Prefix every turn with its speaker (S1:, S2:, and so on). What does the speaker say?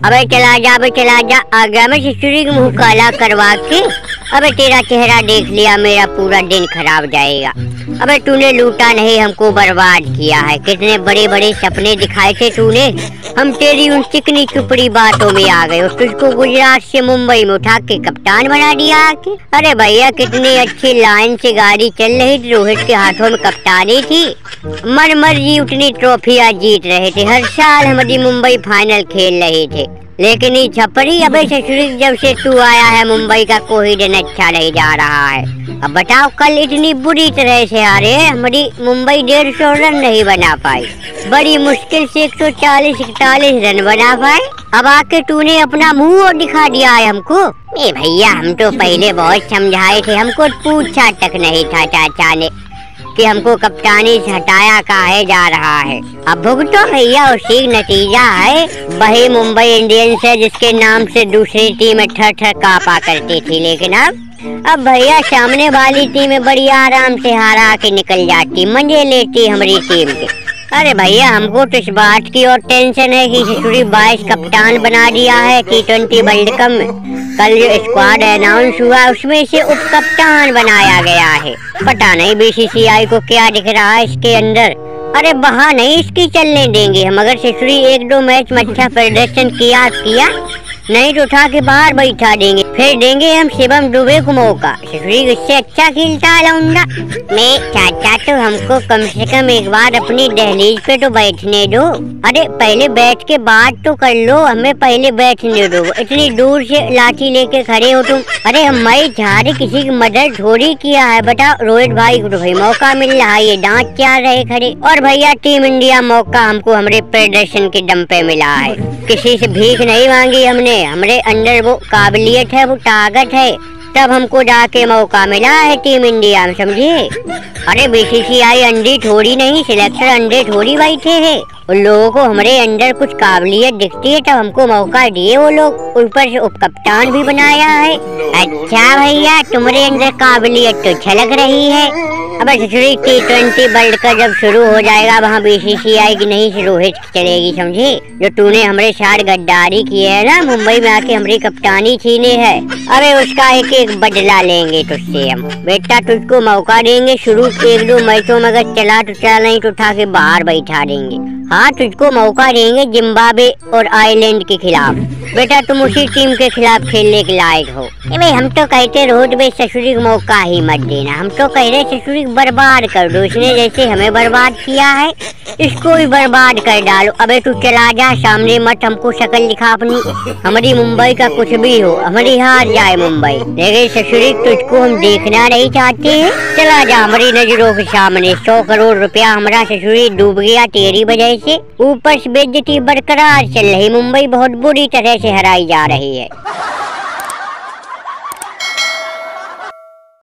S1: अबे चला जा आ गया मैं ससुरी का मुँह काला करवा के। अबे तेरा चेहरा देख लिया मेरा पूरा दिन खराब जाएगा। अबे तूने लूटा नहीं, हमको बर्बाद किया है। कितने बड़े बड़े सपने दिखाए थे तूने, हम तेरी उन चिकनी चुपड़ी बातों में आ गए और तुझको गुजरात से मुंबई में उठा के कप्तान बना दिया आके। अरे भैया कितनी अच्छी लाइन से गाड़ी चल रही थी, रोहित के हाथों में कप्तानी थी, मन मर्जी उतनी ट्रॉफियां जीत रहे थे, हर साल हमारी मुंबई फाइनल खेल रहे थे। लेकिन ये छपरी अबे ससुरी जब से तू आया है मुंबई का कोई दिन अच्छा नहीं जा रहा है। अब बताओ कल इतनी बुरी तरह से हारे, हमारी मुंबई 150 रन नहीं बना पाई, बड़ी मुश्किल से 140-41 रन बना पाए। अब आके तूने अपना मुंह और दिखा दिया है हमको। ए भैया हम तो पहले बहुत समझाए थे, हमको पूछा तक नहीं था चाचा ने कि हमको कप्तानी से हटाया काहे जा रहा है। अब भुगतो भैया, उसी नतीजा है। वही मुंबई इंडियंस है जिसके नाम से दूसरी टीम ठर कांपा करती थी, लेकिन अब भैया सामने वाली टीम बड़ी आराम से हारा के निकल जाती, मजे लेती हमारी टीम के। अरे भैया हमको तो इस बात की और टेंशन है कि ससुरी 22 कप्तान बना दिया है T20 वर्ल्ड कप में। कल जो स्क्वाड अनाउंस हुआ उसमें से उप कप्तान बनाया गया है। पता नहीं BCCI को क्या दिख रहा है इसके अंदर। अरे वहाँ नहीं इसकी चलने देंगे हम, अगर ससुरी 1-2 मैच में अच्छा प्रदर्शन किया नहीं तो उठा के बाहर बैठा देंगे, फिर देंगे हम शिवम दुबे को मौका। ससुरी इससे अच्छा खेलता है लौंडा। मैं चाचा तो हमको कम से कम एक बार अपनी दहलीज पे तो बैठने दो। अरे पहले बैठ के बात तो कर लो, हमें पहले बैठने दो। इतनी दूर से लाठी लेके खड़े हो तुम। अरे हम झाड़े किसी की मदद थोड़ी किया है। बताओ रोहित भाई को तो भाई मौका मिल रहा है, ये दांत क्या रहे खड़े। और भैया टीम इंडिया मौका हमको हमारे प्रदर्शन के दम पे मिला है, किसी से भीख नहीं मांगी हमने। हमारे अंदर वो काबिलियत है, वो ताकत है, तब हमको जाके मौका मिला है टीम इंडिया में, समझिए। अरे BCCI अंडे थोड़ी नहीं, सिलेक्टर अंडे थोड़ी बैठे हैं। उन लोगों को हमारे अंदर कुछ काबिलियत दिखती है तब हमको मौका दिए वो लोग, ऊपर से उप कप्तान भी बनाया है। अच्छा भैया तुम्हारे अंदर काबिलियत तो झलक रही है। अब ससुरी T20 वर्ल्ड कप जब शुरू हो जाएगा वहाँ BCCI की नहीं से रोहित चलेगी, समझे। जो तूने हमारे साथ गद्दारी की है ना, मुंबई में आके हमारी कप्तानी छीने है, अरे उसका एक एक बदला लेंगे तुझसे हम। बेटा तुझको मौका देंगे, शुरू 1-2 मैचों में अगर चला तो चला, नहीं तो उठा के बाहर बैठा देंगे। हाँ तुझको मौका देंगे जिम्बाब्वे और आयरलैंड के खिलाफ। बेटा तुम उसी टीम के खिलाफ खेलने के लायक हो। भाई हम तो कहते रोहित भाई ससुरी को मौका ही मत देना, हम तो कह रहे ससुरी को बर्बाद कर दो। इसने जैसे हमें बर्बाद किया है इसको भी बर्बाद कर डालो। अबे तू चला जा, सामने मत हमको शक्ल दिखा अपनी। हमारी मुंबई का कुछ भी हो, हमारी हार जाए मुंबई, लेकिन ससुरी तुझको हम देखना नहीं चाहते हैं। चला जा हमारी नजरों के सामने। 100 करोड़ रुपया हमारा ससुरी डूब गया तेरी वजह से, ऊपर से बेइज्जती बरकरार चल रही। मुंबई बहुत बुरी तरह से हराई जा रही है।